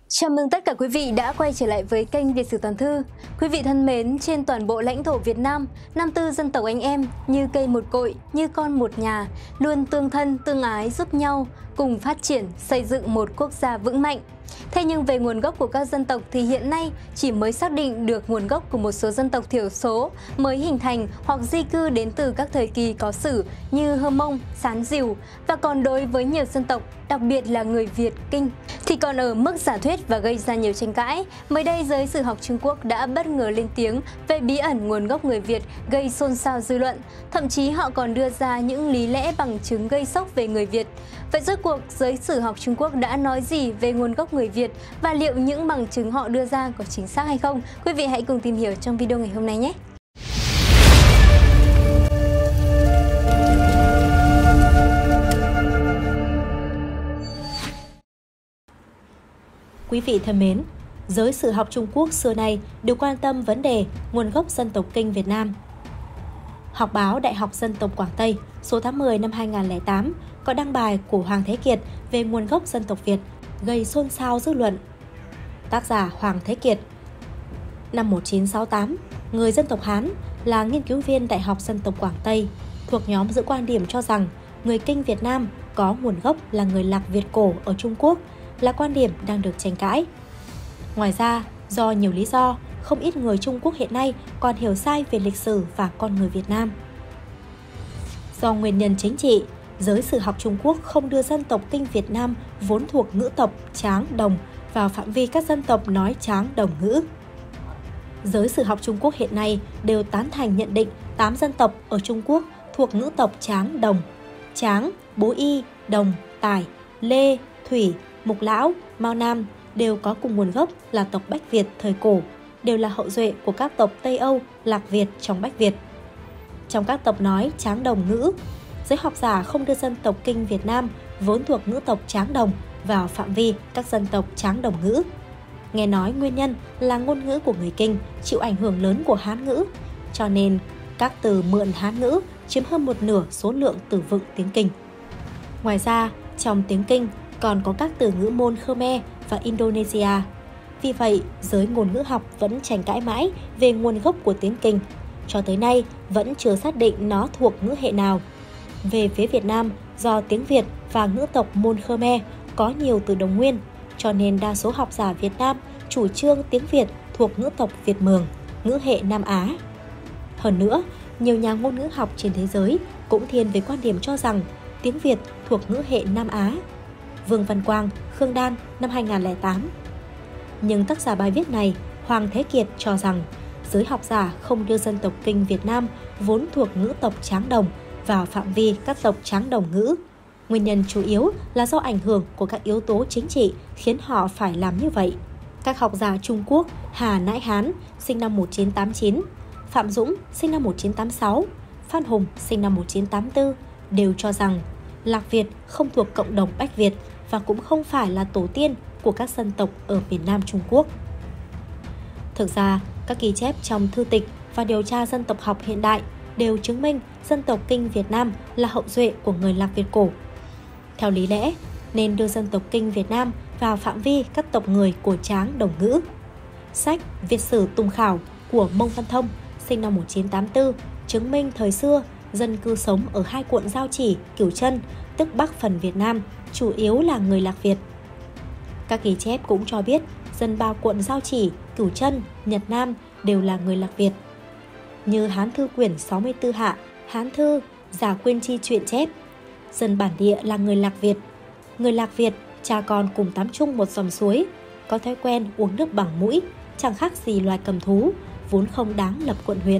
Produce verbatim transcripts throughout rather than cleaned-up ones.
Chào mừng tất cả quý vị đã quay trở lại với kênh Việt Sử Toàn Thư. Quý vị thân mến, trên toàn bộ lãnh thổ Việt Nam, năm tư dân tộc anh em như cây một cội, như con một nhà, luôn tương thân, tương ái giúp nhau, cùng phát triển, xây dựng một quốc gia vững mạnh. Thế nhưng về nguồn gốc của các dân tộc thì hiện nay chỉ mới xác định được nguồn gốc của một số dân tộc thiểu số mới hình thành hoặc di cư đến từ các thời kỳ có sử như Hơ Mông, Sán Dìu, và còn đối với nhiều dân tộc, đặc biệt là người Việt Kinh, thì còn ở mức giả thuyết và gây ra nhiều tranh cãi. Mới đây, giới sử học Trung Quốc đã bất ngờ lên tiếng về bí ẩn nguồn gốc người Việt, gây xôn xao dư luận. Thậm chí họ còn đưa ra những lý lẽ bằng chứng gây sốc về người Việt. Vậy rốt cuộc, giới sử học Trung Quốc đã nói gì về nguồn gốc người Việt và liệu những bằng chứng họ đưa ra có chính xác hay không? Quý vị hãy cùng tìm hiểu trong video ngày hôm nay nhé! Quý vị thân mến, giới sử học Trung Quốc xưa nay đều quan tâm vấn đề nguồn gốc dân tộc Kinh Việt Nam. Học báo Đại học Dân tộc Quảng Tây số tháng mười năm hai nghìn không trăm lẻ tám có đăng bài của Hoàng Thế Kiệt về nguồn gốc dân tộc Việt, gây xôn xao dư luận. Tác giả Hoàng Thế Kiệt, năm một nghìn chín trăm sáu mươi tám, người dân tộc Hán, là nghiên cứu viên Đại học Dân tộc Quảng Tây, thuộc nhóm giữ quan điểm cho rằng người Kinh Việt Nam có nguồn gốc là người Lạc Việt cổ ở Trung Quốc, là quan điểm đang được tranh cãi. Ngoài ra, do nhiều lý do, không ít người Trung Quốc hiện nay còn hiểu sai về lịch sử và con người Việt Nam. Do nguyên nhân chính trị, giới sử học Trung Quốc không đưa dân tộc Kinh Việt Nam vốn thuộc ngữ tộc Tráng Đồng vào phạm vi các dân tộc nói Tráng Đồng ngữ. Giới sử học Trung Quốc hiện nay đều tán thành nhận định tám dân tộc ở Trung Quốc thuộc ngữ tộc Tráng Đồng: Tráng, Bố Y, Đồng, Tải, Lê, Thủy, Mục Lão, Mao Nam đều có cùng nguồn gốc là tộc Bách Việt thời cổ, đều là hậu duệ của các tộc Tây Âu, Lạc Việt trong Bách Việt. Trong các tộc nói Tráng Đồng ngữ, giới học giả không đưa dân tộc Kinh Việt Nam vốn thuộc ngữ tộc Tráng Đồng vào phạm vi các dân tộc Tráng Đồng ngữ. Nghe nói nguyên nhân là ngôn ngữ của người Kinh chịu ảnh hưởng lớn của Hán ngữ, cho nên các từ mượn Hán ngữ chiếm hơn một nửa số lượng từ vựng tiếng Kinh. Ngoài ra, trong tiếng Kinh còn có các từ ngữ môn Khmer và Indonesia. Vì vậy, giới ngôn ngữ học vẫn tranh cãi mãi về nguồn gốc của tiếng Kinh. Cho tới nay, vẫn chưa xác định nó thuộc ngữ hệ nào. Về phía Việt Nam, do tiếng Việt và ngữ tộc môn Khmer có nhiều từ đồng nguyên, cho nên đa số học giả Việt Nam chủ trương tiếng Việt thuộc ngữ tộc Việt Mường, ngữ hệ Nam Á. Hơn nữa, nhiều nhà ngôn ngữ học trên thế giới cũng thiên về quan điểm cho rằng tiếng Việt thuộc ngữ hệ Nam Á. Vương Văn Quang, Khương Đan năm hai nghìn không trăm lẻ tám. Nhưng tác giả bài viết này, Hoàng Thế Kiệt, cho rằng giới học giả không đưa dân tộc Kinh Việt Nam vốn thuộc ngữ tộc Tráng Đồng vào phạm vi các tộc Tráng Đồng ngữ. Nguyên nhân chủ yếu là do ảnh hưởng của các yếu tố chính trị khiến họ phải làm như vậy. Các học giả Trung Quốc Hà Nãi Hán sinh năm một nghìn chín trăm tám mươi chín, Phạm Dũng sinh năm một nghìn chín trăm tám mươi sáu, Phan Hùng sinh năm một nghìn chín trăm tám mươi tư đều cho rằng Lạc Việt không thuộc cộng đồng Bách Việt và cũng không phải là tổ tiên của các dân tộc ở miền Nam Trung Quốc. Thực ra, các ghi chép trong thư tịch và điều tra dân tộc học hiện đại đều chứng minh dân tộc Kinh Việt Nam là hậu duệ của người Lạc Việt cổ. Theo lý lẽ, nên đưa dân tộc Kinh Việt Nam vào phạm vi các tộc người của Tráng Đồng ngữ. Sách Việt sử Tùng Khảo của Mông Văn Thông sinh năm một nghìn chín trăm tám mươi tư chứng minh thời xưa dân cư sống ở hai quận Giao Chỉ, Cửu Chân, tức Bắc phần Việt Nam, chủ yếu là người Lạc Việt. Các ghi chép cũng cho biết dân ba quận Giao Chỉ, Cửu Chân, Nhật Nam đều là người Lạc Việt. Như Hán Thư quyển sáu mươi tư hạ, Hán Thư, Giả Quyên Chi truyện chép, dân bản địa là người Lạc Việt. Người Lạc Việt, cha con cùng tắm chung một dòng suối, có thói quen uống nước bằng mũi, chẳng khác gì loài cầm thú, vốn không đáng lập quận huyện.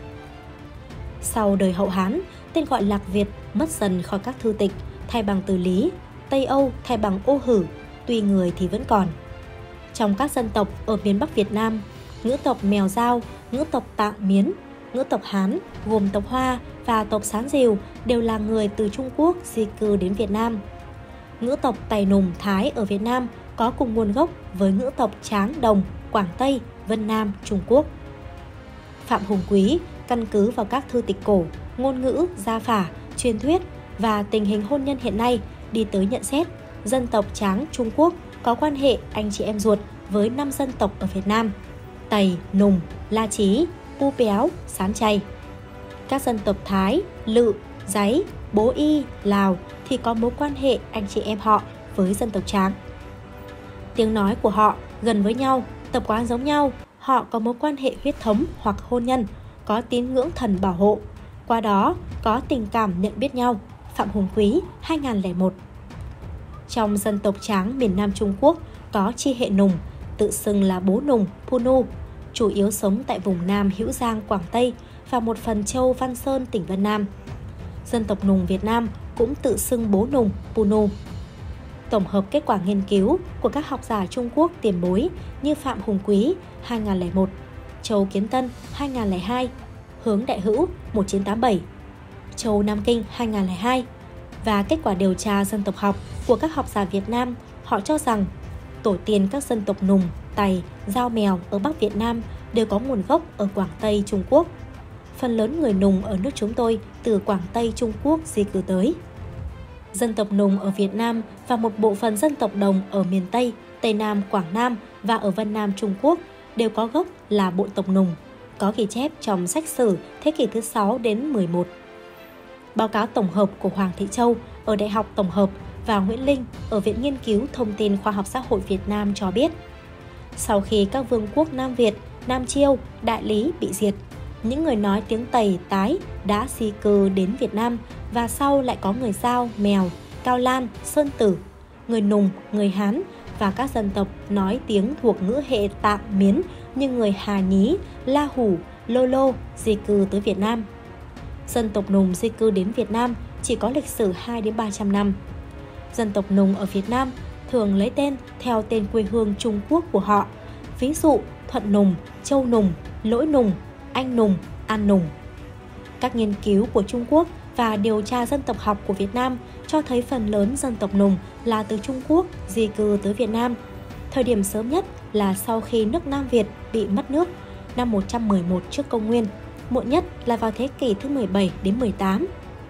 Sau đời Hậu Hán, tên gọi Lạc Việt mất dần khỏi các thư tịch, thay bằng từ Lý, Tây Âu thay bằng Ô Hử, tuy người thì vẫn còn. Trong các dân tộc ở miền Bắc Việt Nam, ngữ tộc Mèo Dao, ngữ tộc Tạng Miến, ngữ tộc Hán gồm tộc Hoa và tộc Sán Dìu đều là người từ Trung Quốc di cư đến Việt Nam. Ngữ tộc Tày Nùng Thái ở Việt Nam có cùng nguồn gốc với ngữ tộc Tráng Đồng, Quảng Tây, Vân Nam, Trung Quốc. Phạm Hùng Quý căn cứ vào các thư tịch cổ, ngôn ngữ, gia phả, truyền thuyết và tình hình hôn nhân hiện nay đi tới nhận xét dân tộc Tráng Trung Quốc có quan hệ anh chị em ruột với năm dân tộc ở Việt Nam: Tày, Nùng, La Chí, Pu Péo, Sán Chay. Các dân tộc Thái, Lự, Giấy, Bố Y, Lào thì có mối quan hệ anh chị em họ với dân tộc Tráng. Tiếng nói của họ gần với nhau, tập quán giống nhau, họ có mối quan hệ huyết thống hoặc hôn nhân, có tín ngưỡng thần bảo hộ, qua đó có tình cảm nhận biết nhau. Phạm Hùng Quý, hai nghìn không trăm lẻ một. Trong dân tộc Tráng miền Nam Trung Quốc có chi hệ Nùng, tự xưng là Bố Nùng, Punu, chủ yếu sống tại vùng Nam Hữu Giang, Quảng Tây và một phần châu Văn Sơn, tỉnh Vân Nam. Dân tộc Nùng Việt Nam cũng tự xưng Bố Nùng, Punu. Tổng hợp kết quả nghiên cứu của các học giả Trung Quốc tiền bối như Phạm Hùng Quý, hai nghìn không trăm lẻ một, Châu Kiến Tân, hai nghìn không trăm lẻ hai, Hướng Đại Hữu, một nghìn chín trăm tám mươi bảy, Châu Nam Kinh, hai nghìn không trăm lẻ hai và kết quả điều tra dân tộc học của các học giả Việt Nam, họ cho rằng tổ tiên các dân tộc Nùng, Tày, Dao Mèo ở Bắc Việt Nam đều có nguồn gốc ở Quảng Tây Trung Quốc. Phần lớn người Nùng ở nước chúng tôi từ Quảng Tây Trung Quốc di cư tới. Dân tộc Nùng ở Việt Nam và một bộ phận dân tộc Đồng ở miền Tây, Tây Nam, Quảng Nam và ở Vân Nam Trung Quốc đều có gốc là bộ tộc Nùng, có ghi chép trong sách sử thế kỷ thứ sáu đến mười một. Báo cáo tổng hợp của Hoàng Thị Châu ở Đại học Tổng hợp và Nguyễn Linh ở Viện Nghiên cứu Thông tin Khoa học Xã hội Việt Nam cho biết, sau khi các vương quốc Nam Việt, Nam Chiêu, Đại Lý bị diệt, những người nói tiếng Tày, Tái đã di cư đến Việt Nam và sau lại có người Dao, Mèo, Cao Lan, Sơn Tử, người Nùng, người Hán và các dân tộc nói tiếng thuộc ngữ hệ Tạng Miến như người Hà Nhí, La Hủ, Lô Lô di cư tới Việt Nam. Dân tộc Nùng di cư đến Việt Nam chỉ có lịch sử hai đến ba trăm năm. Dân tộc Nùng ở Việt Nam thường lấy tên theo tên quê hương Trung Quốc của họ, ví dụ Thuận Nùng, Châu Nùng, Lỗi Nùng, Anh Nùng, An Nùng. Các nghiên cứu của Trung Quốc và điều tra dân tộc học của Việt Nam cho thấy phần lớn dân tộc Nùng là từ Trung Quốc di cư tới Việt Nam. Thời điểm sớm nhất là sau khi nước Nam Việt bị mất nước, năm một trăm mười một trước công nguyên, muộn nhất là vào thế kỷ thứ mười bảy đến mười tám.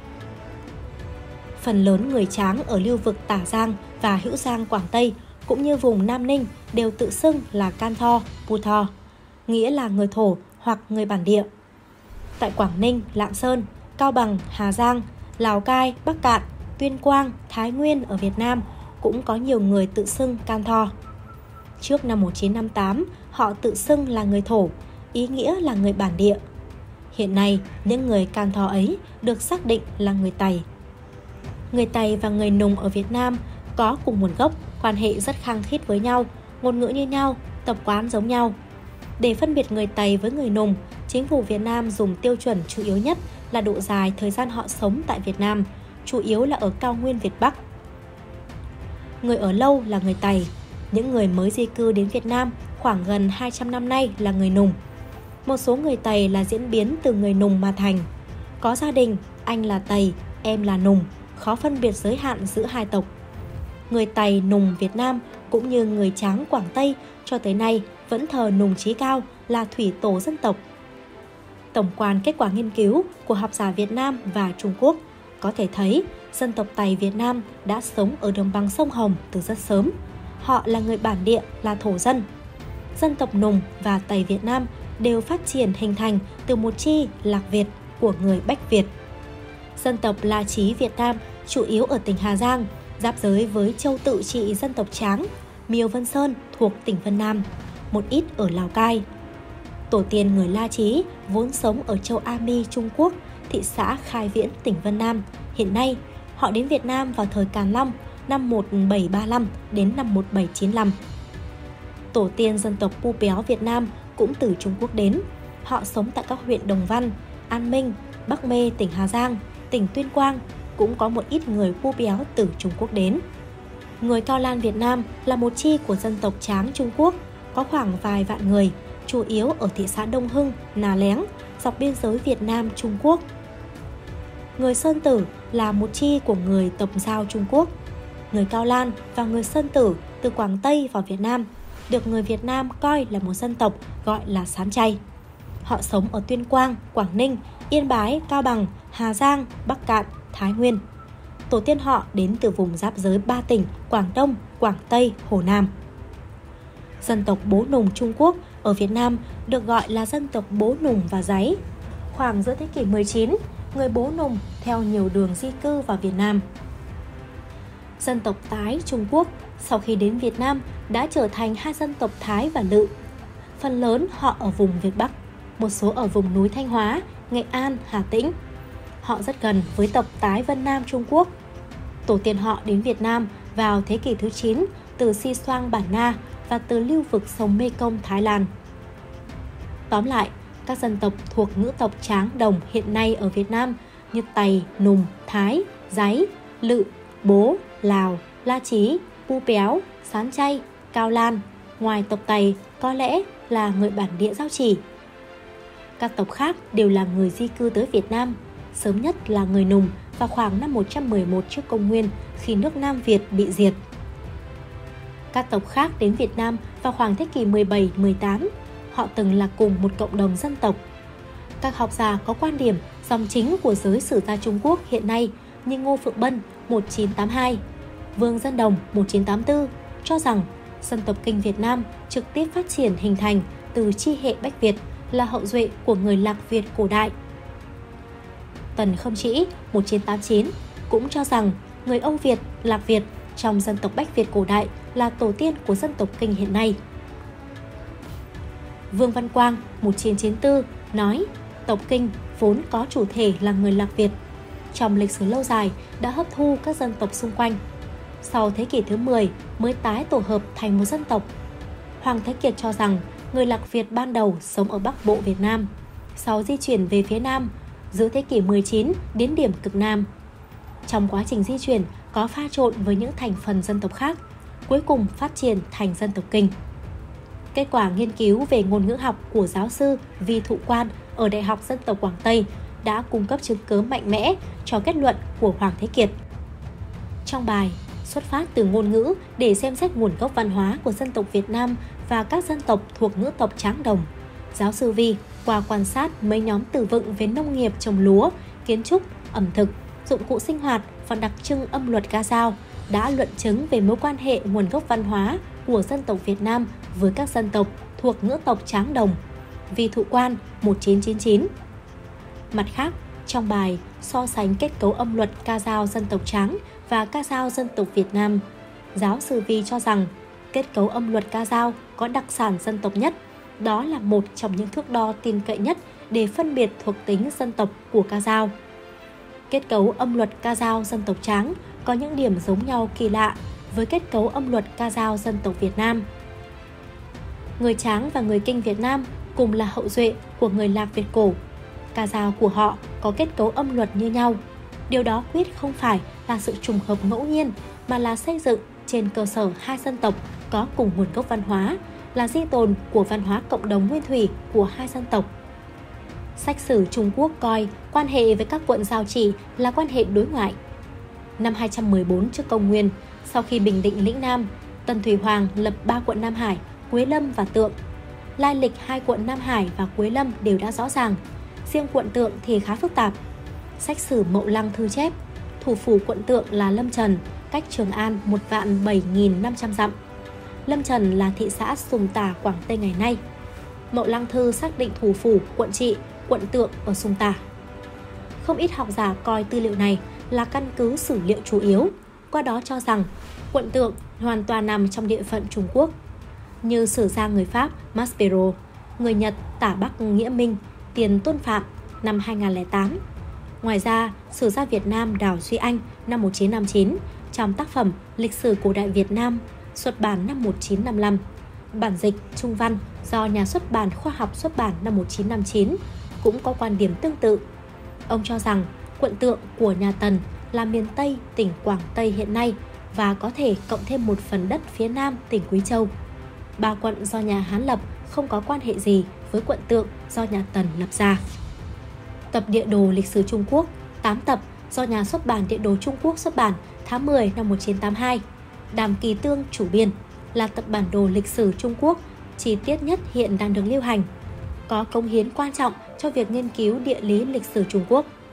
Phần lớn người Tráng ở lưu vực Tả Giang và Hữu Giang, Quảng Tây cũng như vùng Nam Ninh đều tự xưng là Can Tho, Pu Tho, nghĩa là người thổ hoặc người bản địa. Tại Quảng Ninh, Lạng Sơn, Cao Bằng, Hà Giang, Lào Cai, Bắc Cạn, Tuyên Quang, Thái Nguyên ở Việt Nam cũng có nhiều người tự xưng Can Tho. Trước năm một nghìn chín trăm năm mươi tám, họ tự xưng là người thổ, ý nghĩa là người bản địa. Hiện nay, những người Can Tho ấy được xác định là người Tày. Người Tày và người Nùng ở Việt Nam có cùng nguồn gốc, quan hệ rất khăng khít với nhau, ngôn ngữ như nhau, tập quán giống nhau. Để phân biệt người Tày với người Nùng, chính phủ Việt Nam dùng tiêu chuẩn chủ yếu nhất là độ dài thời gian họ sống tại Việt Nam, chủ yếu là ở cao nguyên Việt Bắc. Người ở lâu là người Tày, những người mới di cư đến Việt Nam khoảng gần hai trăm năm nay là người Nùng. Một số người Tày là diễn biến từ người Nùng mà thành. Có gia đình, anh là Tày, em là Nùng, khó phân biệt giới hạn giữa hai tộc. Người Tày Nùng Việt Nam cũng như người Tráng Quảng Tây cho tới nay vẫn thờ Nùng Chí Cao là thủy tổ dân tộc. Tổng quan kết quả nghiên cứu của học giả Việt Nam và Trung Quốc có thể thấy dân tộc Tày Việt Nam đã sống ở đồng bằng sông Hồng từ rất sớm. Họ là người bản địa, là thổ dân. Dân tộc Nùng và Tày Việt Nam đều phát triển hình thành từ một chi Lạc Việt của người Bách Việt. Dân tộc La Chí Việt Nam chủ yếu ở tỉnh Hà Giang, giáp giới với châu tự trị dân tộc Tráng, Miêu Vân Sơn thuộc tỉnh Vân Nam, một ít ở Lào Cai. Tổ tiên người La Chí vốn sống ở châu A Mi, Trung Quốc, thị xã Khai Viễn, tỉnh Vân Nam. Hiện nay, họ đến Việt Nam vào thời Càn Long năm một nghìn bảy trăm ba mươi lăm đến năm một nghìn bảy trăm chín mươi lăm. Tổ tiên dân tộc Pu Péo Việt Nam cũng từ Trung Quốc đến. Họ sống tại các huyện Đồng Văn, An Minh, Bắc Mê, tỉnh Hà Giang, tỉnh Tuyên Quang. Cũng có một ít người Pu Péo từ Trung Quốc đến. Người Cao Lan Việt Nam là một chi của dân tộc Tráng Trung Quốc, có khoảng vài vạn người, chủ yếu ở thị xã Đông Hưng, Nà Léng, dọc biên giới Việt Nam Trung Quốc. Người Sơn Tử là một chi của người tộc Dao Trung Quốc. Người Cao Lan và người Sơn Tử từ Quảng Tây vào Việt Nam được người Việt Nam coi là một dân tộc gọi là Sán Chay. Họ sống ở Tuyên Quang, Quảng Ninh, Yên Bái, Cao Bằng, Hà Giang, Bắc Cạn, Thái Nguyên. tổ tiên họ đến từ vùng giáp giới ba tỉnh Quảng Đông, Quảng Tây, Hồ Nam. Dân tộc Bố Nùng Trung Quốc ở Việt Nam được gọi là dân tộc Bố Nùng và Dáy. Khoảng giữa thế kỷ mười chín, người Bố Nùng theo nhiều đường di cư vào Việt Nam. Dân tộc Tái Trung Quốc sau khi đến Việt Nam đã trở thành hai dân tộc Thái và Lự. Phần lớn họ ở vùng Việt Bắc, một số ở vùng núi Thanh Hóa, Nghệ An, Hà Tĩnh. Họ rất gần với tộc Tái Vân Nam Trung Quốc. Tổ tiên họ đến Việt Nam vào thế kỷ thứ chín từ Si Xoang Bản Na và từ lưu vực sông Mekong Thái Lan. Tóm lại, các dân tộc thuộc ngữ tộc Tráng Đồng hiện nay ở Việt Nam như Tày, Nùng, Thái, Dáy, Lự, Bố, Lào, La Chí, Pu Péo, Sán Chay, Cao Lan, ngoài tộc Tày có lẽ là người bản địa Giao Chỉ. Các tộc khác đều là người di cư tới Việt Nam, sớm nhất là người Nùng vào khoảng năm một trăm mười một trước công nguyên khi nước Nam Việt bị diệt. Các tộc khác đến Việt Nam vào khoảng thế kỷ mười bảy mười tám, họ từng là cùng một cộng đồng dân tộc. Các học giả có quan điểm dòng chính của giới sử gia Trung Quốc hiện nay như Ngô Phượng Bân một nghìn chín trăm tám mươi hai, Vương Dân Đồng một nghìn chín trăm tám mươi tư cho rằng dân tộc Kinh Việt Nam trực tiếp phát triển hình thành từ chi hệ Bách Việt, là hậu duệ của người Lạc Việt cổ đại. Tần Khâm Trĩ một nghìn chín trăm tám mươi chín cũng cho rằng người Âu Việt, Lạc Việt trong dân tộc Bách Việt cổ đại là tổ tiên của dân tộc Kinh hiện nay. Vương Văn Quang một nghìn chín trăm chín mươi tư nói tộc Kinh vốn có chủ thể là người Lạc Việt, trong lịch sử lâu dài đã hấp thu các dân tộc xung quanh. Sau thế kỷ thứ mười mới tái tổ hợp thành một dân tộc. Hoàng Thế Kiệt cho rằng người Lạc Việt ban đầu sống ở Bắc Bộ Việt Nam, sau di chuyển về phía Nam giữa thế kỷ mười chín đến điểm cực Nam. Trong quá trình di chuyển có pha trộn với những thành phần dân tộc khác, cuối cùng phát triển thành dân tộc Kinh. Kết quả nghiên cứu về ngôn ngữ học của giáo sư Vi Thụ Quan ở Đại học Dân tộc Quảng Tây đã cung cấp chứng cứ mạnh mẽ cho kết luận của Hoàng Thế Kiệt. Trong bài xuất phát từ ngôn ngữ để xem xét nguồn gốc văn hóa của dân tộc Việt Nam và các dân tộc thuộc ngữ tộc Tráng Đồng, giáo sư Vi qua quan sát mấy nhóm từ vựng về nông nghiệp trồng lúa, kiến trúc, ẩm thực, dụng cụ sinh hoạt và đặc trưng âm luật ca dao đã luận chứng về mối quan hệ nguồn gốc văn hóa của dân tộc Việt Nam với các dân tộc thuộc ngữ tộc Tráng Đồng. Vi Thụ Quan một nghìn chín trăm chín mươi chín. Mặt khác, trong bài so sánh kết cấu âm luật ca dao dân tộc Tráng và ca dao dân tộc Việt Nam, giáo sư Vi cho rằng kết cấu âm luật ca dao có đặc sản dân tộc nhất. Đó là một trong những thước đo tin cậy nhất để phân biệt thuộc tính dân tộc của ca dao. Kết cấu âm luật ca dao dân tộc Tráng có những điểm giống nhau kỳ lạ với kết cấu âm luật ca dao dân tộc Việt Nam. Người Tráng và người Kinh Việt Nam cùng là hậu duệ của người Lạc Việt cổ. Ca dao của họ có kết cấu âm luật như nhau. Điều đó quyết không phải là sự trùng hợp ngẫu nhiên, mà là xây dựng trên cơ sở hai dân tộc có cùng nguồn gốc văn hóa, là di tồn của văn hóa cộng đồng nguyên thủy của hai dân tộc. Sách sử Trung Quốc coi quan hệ với các quận Giao Chỉ là quan hệ đối ngoại. Năm hai trăm mười bốn trước công nguyên, sau khi bình định lĩnh Nam, Tần Thủy Hoàng lập ba quận Nam Hải, Quế Lâm và Tượng. Lai lịch hai quận Nam Hải và Quế Lâm đều đã rõ ràng, riêng quận Tượng thì khá phức tạp. Sách sử Mậu Lăng thư chép, thủ phủ quận Tượng là Lâm Trần, cách Trường An một vạn bảy nghìn năm trăm dặm. Lâm Trần là thị xã Sùng Tả, Quảng Tây ngày nay. Mậu Lăng thư xác định thủ phủ quận trị, quận Tượng ở Sùng Tả. Không ít học giả coi tư liệu này là căn cứ sử liệu chủ yếu, qua đó cho rằng quận Tượng hoàn toàn nằm trong địa phận Trung Quốc. Như sử gia người Pháp Maspero, người Nhật Tả Bắc Nghĩa Minh, Tiền Tôn Phạm năm hai nghìn không trăm lẻ tám. Ngoài ra, sử gia Việt Nam Đào Duy Anh năm một nghìn chín trăm năm mươi chín trong tác phẩm Lịch sử cổ đại Việt Nam xuất bản năm một nghìn chín trăm năm mươi lăm, bản dịch Trung văn do nhà xuất bản Khoa học xuất bản năm một nghìn chín trăm năm mươi chín cũng có quan điểm tương tự. Ông cho rằng quận Tượng của nhà Tần là miền Tây tỉnh Quảng Tây hiện nay và có thể cộng thêm một phần đất phía Nam tỉnh Quý Châu. Ba quận do nhà Hán lập không có quan hệ gì với quận Tượng do nhà Tần lập ra. Tập địa đồ lịch sử Trung Quốc, tám tập do nhà xuất bản Địa đồ Trung Quốc xuất bản tháng mười năm một nghìn chín trăm tám mươi hai, Đàm Kỳ Tương chủ biên, là tập bản đồ lịch sử Trung Quốc chi tiết nhất hiện đang được lưu hành, có cống hiến quan trọng cho việc nghiên cứu địa lý lịch sử Trung Quốc.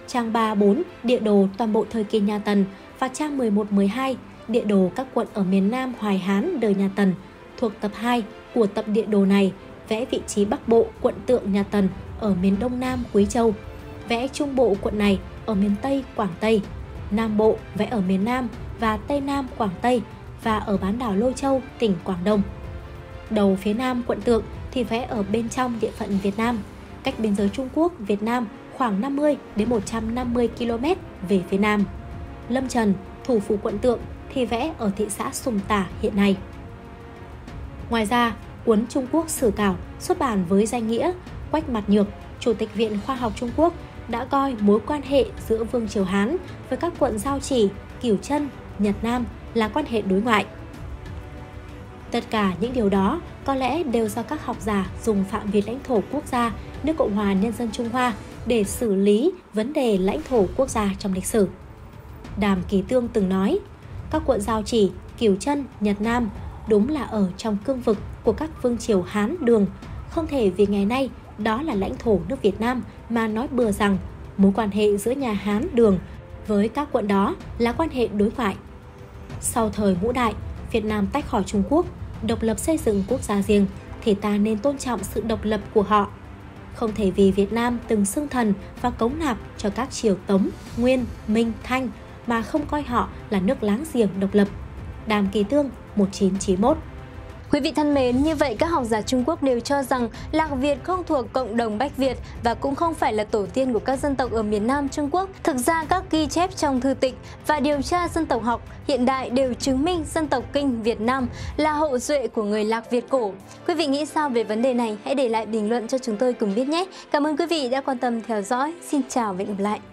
trang ba bốn địa đồ toàn bộ thời kỳ nhà Tần và trang mười một mười hai địa đồ các quận ở miền Nam Hoài Hán đời nhà Tần. Thuộc tập hai của tập địa đồ này, vẽ vị trí Bắc Bộ quận tượng nhà Tần ở miền Đông Nam Quý Châu, vẽ Trung Bộ quận này ở miền Tây Quảng Tây, Nam Bộ vẽ ở miền Nam và Tây Nam Quảng Tây và ở bán đảo Lôi Châu, tỉnh Quảng Đông. Đầu phía Nam quận tượng thì vẽ ở bên trong địa phận Việt Nam, cách biên giới Trung Quốc, Việt Nam khoảng năm mươi đến một trăm năm mươi ki lô mét về phía Nam. Lâm Trần, thủ phủ quận tượng thì vẽ ở thị xã Sùng Tả hiện nay. Ngoài ra, cuốn Trung Quốc Sử Cảo xuất bản với danh nghĩa Quách Mạt Nhược, Chủ tịch Viện Khoa học Trung Quốc đã coi mối quan hệ giữa Vương triều Hán với các quận Giao Chỉ, Cửu Chân, Nhật Nam là quan hệ đối ngoại. Tất cả những điều đó có lẽ đều do các học giả dùng phạm vi lãnh thổ quốc gia nước Cộng hòa Nhân dân Trung Hoa để xử lý vấn đề lãnh thổ quốc gia trong lịch sử. Đàm Kỳ Tương từng nói, các quận Giao Chỉ, Cửu Chân, Nhật Nam đúng là ở trong cương vực của các vương triều Hán Đường, không thể vì ngày nay đó là lãnh thổ nước Việt Nam mà nói bừa rằng mối quan hệ giữa nhà Hán Đường với các quận đó là quan hệ đối ngoại. Sau thời Ngũ Đại, Việt Nam tách khỏi Trung Quốc, độc lập xây dựng quốc gia riêng, thì ta nên tôn trọng sự độc lập của họ. Không thể vì Việt Nam từng xưng thần và cống nạp cho các triều Tống, Nguyên, Minh, Thanh mà không coi họ là nước láng giềng độc lập. Đàm Kỳ Tương một nghìn chín trăm chín mươi mốt. Quý vị thân mến, như vậy các học giả Trung Quốc đều cho rằng Lạc Việt không thuộc cộng đồng Bách Việt và cũng không phải là tổ tiên của các dân tộc ở miền Nam Trung Quốc. Thực ra các ghi chép trong thư tịch và điều tra dân tộc học hiện đại đều chứng minh dân tộc Kinh Việt Nam là hậu duệ của người Lạc Việt cổ. Quý vị nghĩ sao về vấn đề này? Hãy để lại bình luận cho chúng tôi cùng biết nhé. Cảm ơn quý vị đã quan tâm theo dõi. Xin chào và hẹn gặp lại.